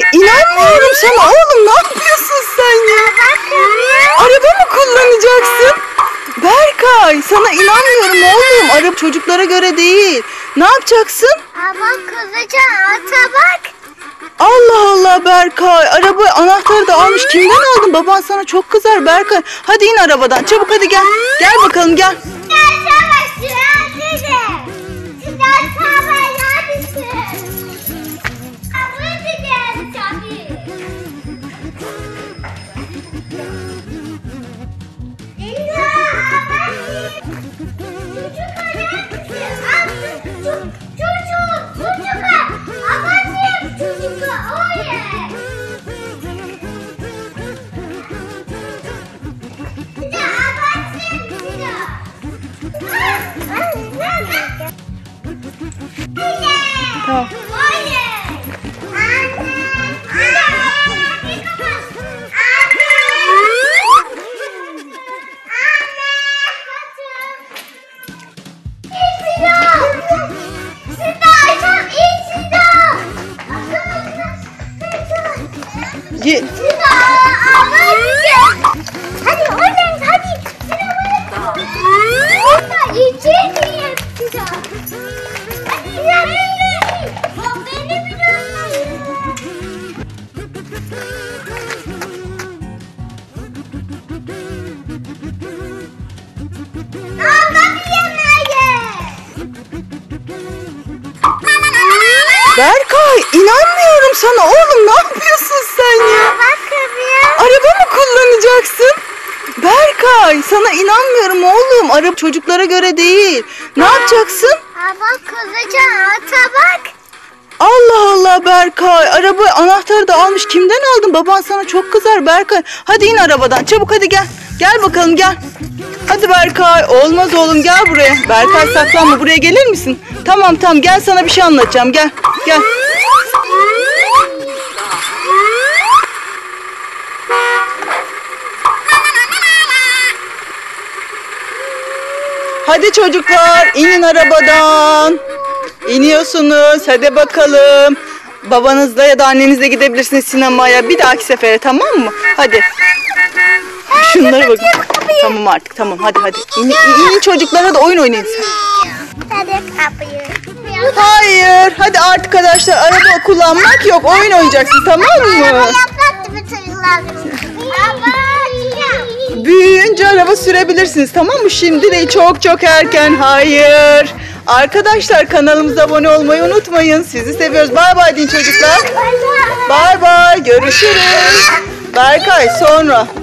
İnanmıyorum sana oğlum, ne yapıyorsun sen ya? Araba mı kullanacaksın? Berkay, sana inanmıyorum oğlum. Araba çocuklara göre değil. Ne yapacaksın? Ama kızacağım, ata bak. Allah Allah Berkay, araba anahtarı da almış. Kimden aldın? Baban sana çok kızar Berkay. Hadi in arabadan çabuk, hadi gel. Gel bakalım, gel. Tamam. Hadi oynayın, hadi. İçeriye çıkacağım. Hadi ilerleyin. Bak beni biliyorsun. Berkay, inanmıyorum sana oğlum, ne yapıyorsun sen ya? Araba mı kullanacaksın? Berkay, sana inanmıyorum oğlum. Araba çocuklara göre değil. Ne yapacaksın? Ama kızacağım, ata bak. Allah Allah Berkay, araba anahtarı da almış. Kimden aldın? Baban sana çok kızar Berkay. Hadi in arabadan çabuk, hadi gel. Gel bakalım, gel. Hadi Berkay, olmaz oğlum, gel buraya. Berkay saklanma, buraya gelir misin? Tamam gel, sana bir şey anlatacağım, gel. Gel. Hadi çocuklar, inin arabadan. İniyorsunuz, hadi bakalım. Babanızla ya da annenizle gidebilirsiniz sinemaya. Bir dahaki sefere, tamam mı? Hadi. Şunlara bakın. Tamam artık, tamam, hadi. İnin çocuklara da oyun oynayın. Hadi kapıyı. Hayır, hadi artık arkadaşlar, araba kullanmak yok. Oyun oynayacaksın, tamam mı? Yapacaktı bütün çocuklar. Büyüyünce araba sürebilirsiniz, tamam mı? Şimdi de çok erken. Hayır. Arkadaşlar, kanalımıza abone olmayı unutmayın. Sizi seviyoruz. Bay bay deyin çocuklar. Bay bay. Görüşürüz. Berkay sonra.